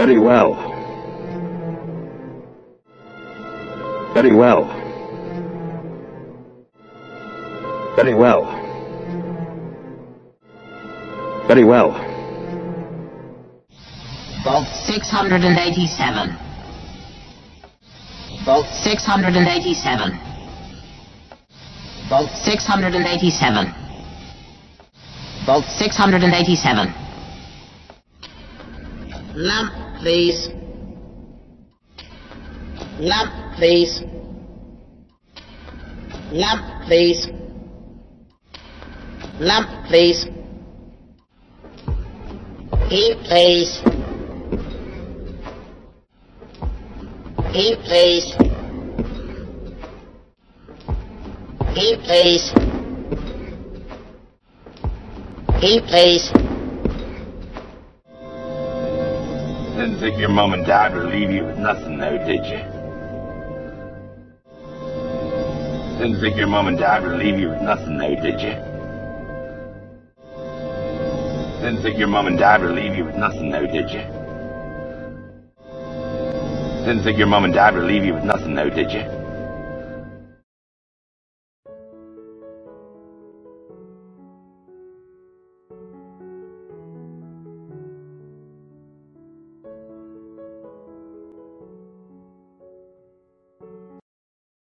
Very well. Very well. Very well. Very well. Vault 687. Vault 687. Vault 687. Vault 687. Lamp, please. Lamp, please. Lamp, please. Lamp, please. Heat, please. Heat, please. Heat, please. Heat, please. Didn't think your mom and dad would leave you with nothing now, did you? Didn't think your mom and dad would leave you with nothing now, did you? Didn't think your mom and dad would leave you with nothing now, did you? Didn't think your mom and dad would leave you with nothing now, did you?